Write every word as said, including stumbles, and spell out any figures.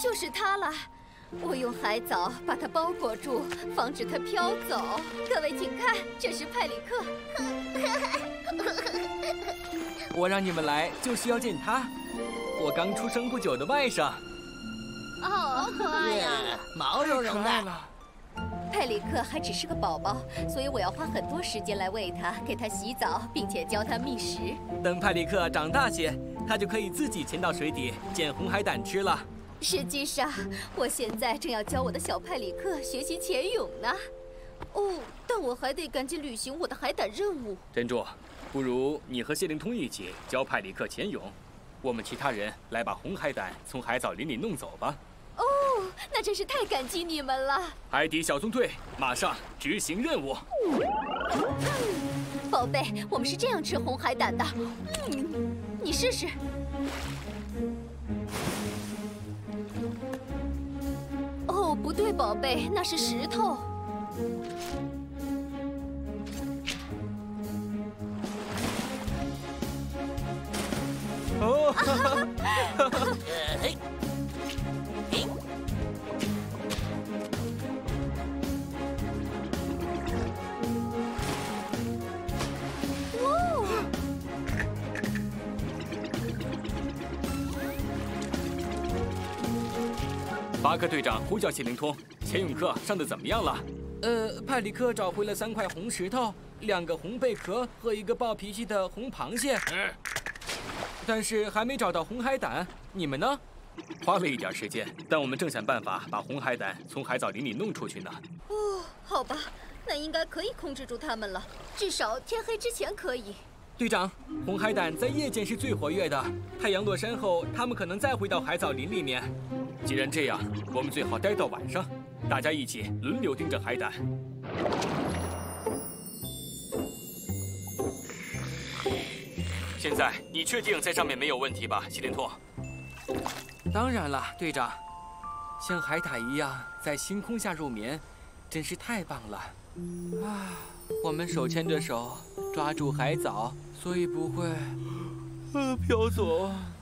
就是它了。我用海藻把它包裹住，防止它飘走。各位请看，这是派里克。 我让你们来就是要见他，我刚出生不久的外甥。 哦，好可爱呀，毛茸茸的。 派里克还只是个宝宝，所以我要花很多时间来喂他，给他洗澡，并且教他觅食。 等派里克长大些，他就可以自己潜到水底捡红海胆吃了。 实际上，我现在正要教我的小派里克学习潜泳呢。哦，但我还得赶紧履行我的海胆任务。 珍珠，不如你和谢灵通一起教派里克潜泳，我们其他人来把红海胆从海藻林里弄走吧。 哦，那真是太感激你们了。 海底小纵队马上执行任务。 宝贝，我们是这样吃红海胆的。嗯，你试试。哦，不对，宝贝，那是石头。 哦， 嘿，嘿， 哦， 巴克队长呼叫谢灵通，潜泳课上的怎么样了？呃，派里克找回了三块红石头、两个红贝壳和一个暴脾气的红螃蟹。嗯，但是还没找到红海胆，你们呢？花了一点时间，但我们正想办法把红海胆从海藻林里弄出去呢。 哦，好吧，那应该可以控制住他们了，至少天黑之前可以。 队长，红海胆在夜间是最活跃的，太阳落山后，它们可能再回到海藻林里面。既然这样，我们最好待到晚上，大家一起轮流盯着海胆。现在你确定在上面没有问题吧，希林托？当然了，队长。像海獭一样在星空下入眠，真是太棒了。啊，我们手牵着手，抓住海藻，所以不会，呃，飘走。